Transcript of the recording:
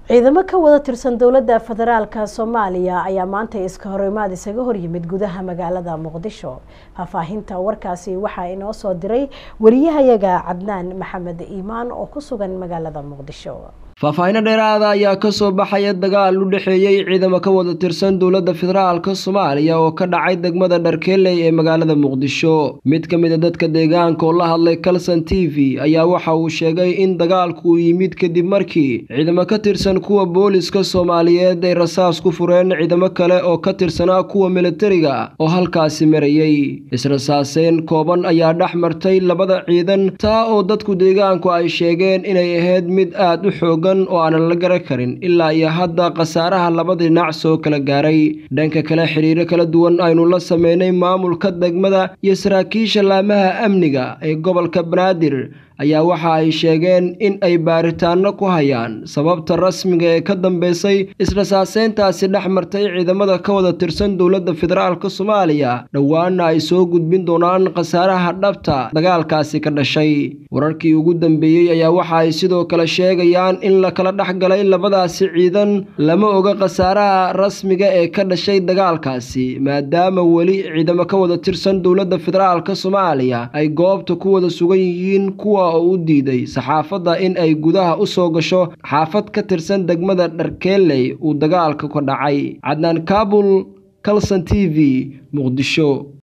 ciidamo ka wada tirsan dowladda federaalka Soomaaliya ayaa maanta iska horimaad isaga hor yimid gudaha magaalada Muqdisho. Faafahinta warkaasi waxa inoo soo diray wariyahayaga Cadnaan Maxamed Iimaan oo ku sugan magaalada Muqdisho. faahfaahin dheeraad ah ayaa ka soo baxaya dagaal u dhaxeeyay ciidamo ka wada tirsan dowladda federaalka Soomaaliya oo ka dhacay degmada Dharkeeley ee magaalada Muqdisho. Mid ka mid ah dadka deegaanka oo la hadlay Kalsan TV ayaa waxa uu sheegay in dagaalku uu yimid kadib markii ciidamo ka tirsan kuwa booliska Soomaaliyeed ay rasaas ku fureen ciidamo kale oo ka tirsanaa kuwa militariga oo halkaasi marayay. Israasaaseen kooban ayaa dhaxmartay labada ciidan taa oo dadku deegaanku ay sheegeen inay ahayd mid aad u xoog oo aan la garan karin ilaa iyo hadda qasaaraha labada dhinac soo kala gaaray. Dhanka kale xiriiro kala duwan aynu la sameynay maamulka degmada iyo saraakiisha laamaha amniga ee gobolka Banaadir ayaa waxa ay sheegeen in ay baaritaano ku hayaan sababta rasmiga ee ka dambeysay israasaaseyntaasi dhaxmartay ciidamada ka wada tirsan dowladda federaalka Soomaaliya dhawaana ay soo gudbin doonaan qasaaraha dhabta dagaalkaasi ka dhashay. Wararkii ugu dambeeyay ayaa waxa ay sidoo kale sheegayaan in la kala dhaxgalay labadaasi ciidan lama oga qasaaraha rasmiga ee ka dhashay dagaalkaasi maadaama wali ciidamo ka wada tirsan dowladda federaalka Soomaaliya ay goobta ku wada sugan yihiin kuwa oo u diiday saxaafadda in ay gudaha u soo gasho xaafad ka tirsan degmada Dharkeeley uu dagaalka ka dhacay. Cadnaan Kaabul, Kalsan TV, Muqdisho.